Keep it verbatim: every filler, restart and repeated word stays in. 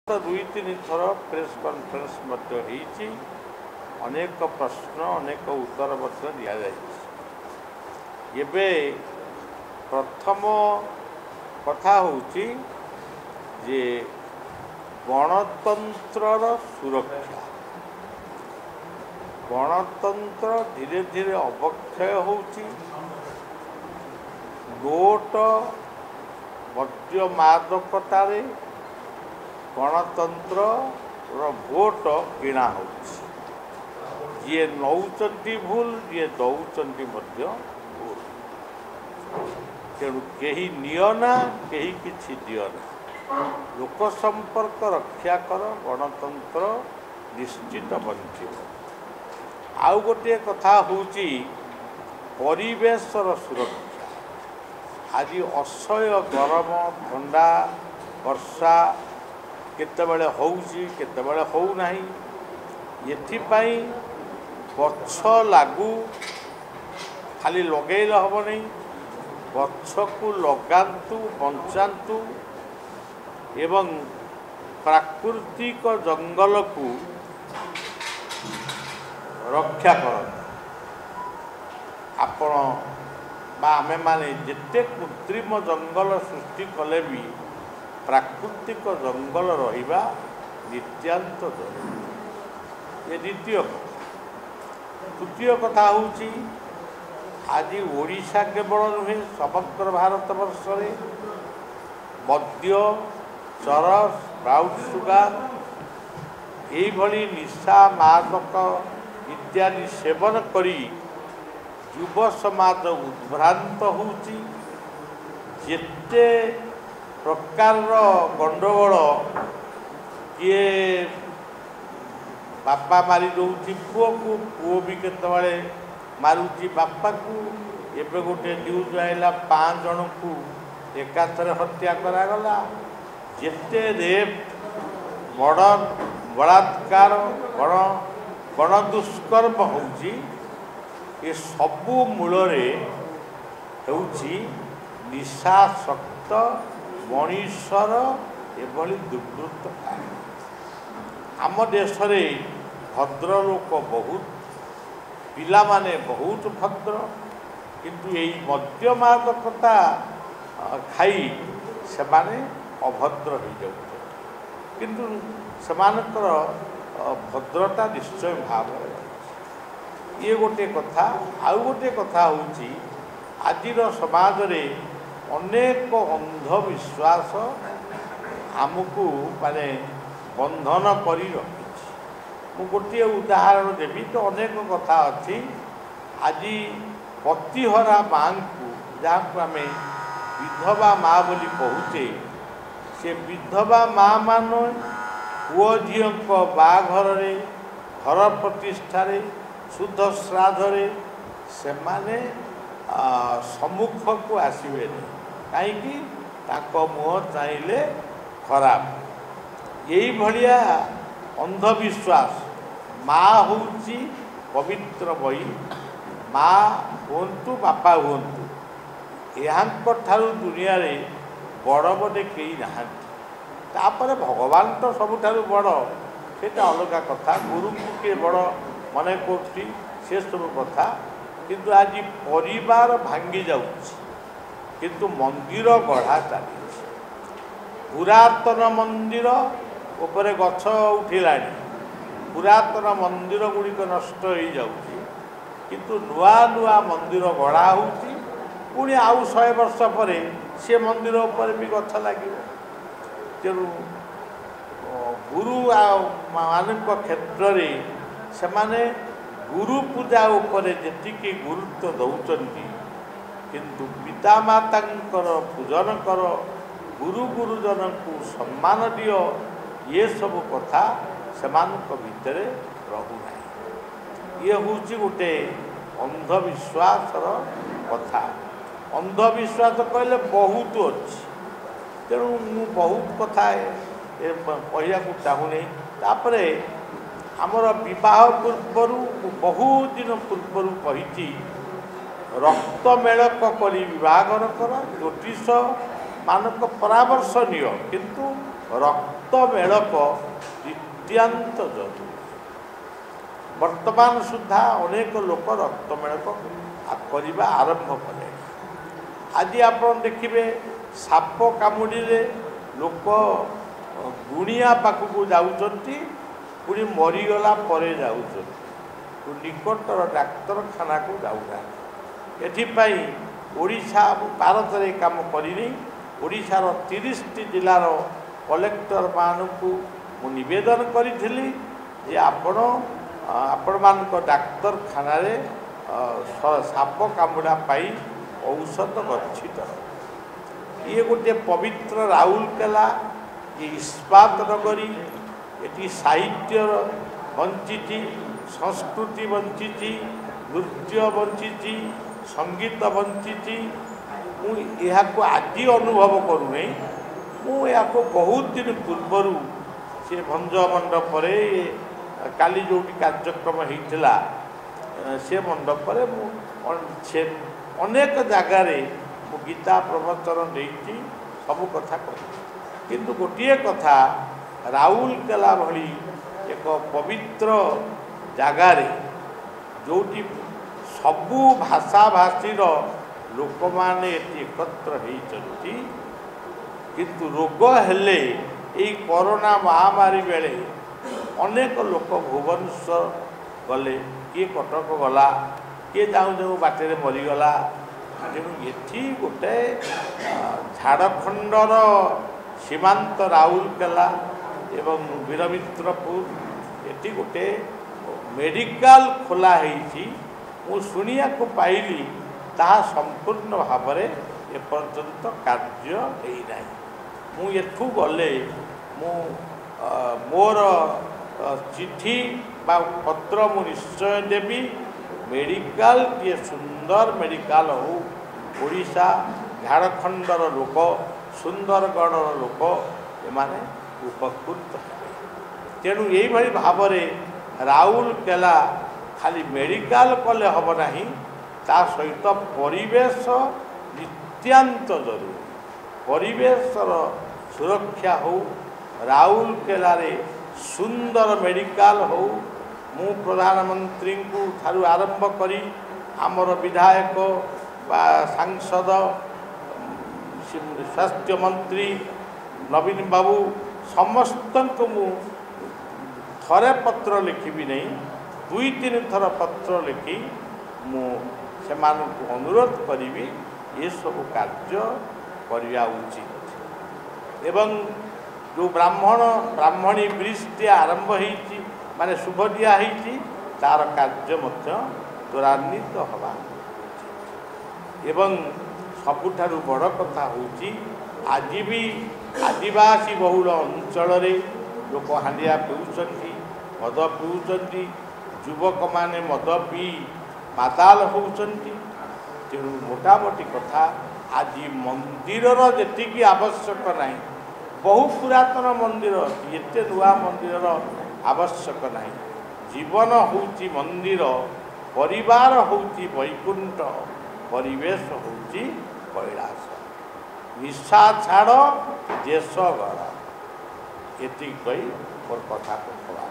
दुई तीन थर प्रेस कॉन्फ्रेंस होती अनेक प्रश्न अनेक उत्तर दि जाए। प्रथम कथा होची जे गणतंत्र सुरक्षा गणतंत्र धीरे धीरे अवक्षय होची। नोट मद्य मादकतारे गणतंत्र भोट किणा हो जी नौचंती भूल जी दौचंती भूल तेणु कहीं नियना कहीं किछि दियना लोक संपर्क रक्षा कर गणतंत्र निश्चित बंचिब। आउ गोटे कथा होची परिवेशर सुरक्षा। आज असह्य गरम ठंडा वर्षा केतेबेले होउची केतेबेले हो नाही। एथिपाई गछ लागू खाली लगेल हम नहीं, गछ को लगातु बंचातु एवं प्राकृतिक जंगल को रक्षा कर। आपण बा आमे माने जिते कृत्रिम जंगल सृष्टि कले भी प्राकृतिक जंगल रहिबा नित्यांत जरूरी। ये द्वितीय कथा। तृतीय कथा होची आज ओडिशा केवल नुहे समग्र भारत वर्ष रे मद्य चरस ब्राउन सुगार यही भली निशा मादक इत्यादि सेवन करी युव समाज उद्भ्रांत होची। जेते प्रकार गंडगोल किए बापा मारी दौची पुओ को, पुओ भी केतबेले मारुची बापा को। एबे गोटे न्यूज आइला पाँच जन को एकाथरे हत्या करागला। जेते रेप मर्डर बलात्कार गण गण दुष्कर्म होची ये सबू मूल होची निशासक्त मनीषर एभली दुर्वृत्त। आम देश रे भद्र लोक बहुत, पिला माने बहुत भद्र, किंतु यही मद्य मादकता खाई से माने अभद्र हो जाते। किंतु समानकर भद्रता निश्चय भाव ये गोटे कथा। आउ गोटे कथा होची आजिर समाज रे अनेक अंधविश्वास आमको माने बंधन करी रखी। गोटे उदाहरण देवी तो अनेक कथा अच्छी। आज पतिहरा माँ को जहाँ को आम विधवा माँ बोली कहूचे से विधवा माँ मान पुओ झी बाघर घर प्रतिष्ठा शुद्ध श्राद्ध से माने सम्मुख को आसबे कहीं मुह चाहिए खराब। यही भलिया अंधविश्वास माँ होची पवित्र बही। माँ हूँ बापा हूँ यहाँ दुनिया रे बड़ बड़े कई ना। भगवान तो सबुठारु बड़ सेटा अलग कथा। गुरु को किए बड़ मन कर से सब कथा। किंतु आज परिवार भांगी जाउछि किंतु मंदिर गढ़ा चली। पुरातन मंदिर उपरे गछ उठिलानी, पुरातन मंदिर गुड़िक नष्ट हो जाउछि किंतु नुआ नुआ मंदिर गढ़ा होउछि। पुणी आउ शहे वर्ष पर से मंदिर उपर भी गछ लगे। तेणु गुरु मान क्षेत्र में से माने गुरु पूजा उपरे जेतिकी गुरुत्व दौचंती किंतु पिता माता पूजन कर, गुरु गुरुजन को सम्मान दियो, ये सब कथा से भितर रहूना। ये हूँ गोटे अंधविश्वास कथा। अंधविश्वास कहले बहुत अच्छी। तेणु मु बहुत कथा कहला चाहूनी। तापरे आमर विवाह पूर्वर बहुत दिन पूर्वर कही रक्त मेलक करी विवाहर कर। ज्योतिष मानक परामर्श नियो किंतु रक्त मेलक नित्यांत जरूरी। वर्तमान सुधा अनेक लोक रक्त मेलक करने आरंभ कले। आज आप देखिए साप कामुड़ी लोक गुणिया पाखक जाऊँच पुणी मरीगला परे जाऊँ निकटर डाक्तरखाना को जाऊना। एथिपाई ओडिशा भारत में काम करनी ओडिशार तीस टी जिलार कलेक्टर मानू मु निवेदन करी जे आपण आपण मान डाक्तरखाना साप कामुड़ा पाई औषध गच्छित। ये गोटे पवित्र राउरकेला ये इस्पात नगरी ये साहित्य बंची संस्कृति बंची नृत्य बंची संगीत बंची। मुझे आज अनुभव करूँ मुझे बहुत दिन पूर्वर से भंज मंडप काली जो कार्यक्रम होता से मंडप से अनेक जगार मु गीता प्रवचन देती सब कथा कह किंतु गोटे कथा राउरकेला भली एक पवित्र जगार जोटी सबू भाषा भाषीर लोक मैंने एकत्र होती किंतु रोग हेले यही कोरोना महामारी बेले अनेक लोक भुवनेश्वर गले किए कटक गला किए जाऊँ जाऊँ बाटे मरीगला। तेणु ये गोटे झाड़खंडर सीमांत राउरकेला एवं वीरमित्रपुर ये गोटे मेडिकल खोला हो शुणिया को पाइली ताहा संपूर्ण भाव में एपर्यंत कार्य होना। मु एठू गले मु मोर चिठी बा पत्र मु निश्चय देवी मेडिकल ये सुंदर मेडिकल हो ओडिशा झाड़खंडर लोक सुंदरगढ़ लोक एमाने उपकृत। तेणु यही भाव में राउरकेला खाली मेडिकल कले हम नहीं ता सहित परिवेश नित्यांत जरूरी। परिवेशर सुरक्षा हो राउरकेला सुंदर मेडिकल हो मु प्रधानमंत्री को ठारू आरंभ करी आमर विधायक बा सांसद स्वास्थ्य मंत्री नवीन बाबू समस्त को मु थरे पत्र लिखी नहीं दुई तीन थर पत्र लिखी मु से अनुरोध करी ये सब कार्य करवा उचित। एवं जो ब्राह्मण ब्राह्मणी ब्रिजटी आरंभ होती माने शुभ दिया तार कार्य त्वरान्वित हवा एवं सबुठारु बड़ कथा होची आज भी आदिवासी बहुल अंचल लोक हांडिया पीउछंती मद पीउछंती युवक माने मद पी माताल होउछंती। तेणु मोटामोटी कथा आज मंदिरर जेतिकी आवश्यक नहीं बहु पुरातन मंदिर एते नुआ मंदिरर आवश्यक नहीं। जीवन होउची मंदिर परिवार होउची वैकुंठ परिवेश होउची कैलास। निशा छाड़ देश गढ़ एति कही मोर कथा को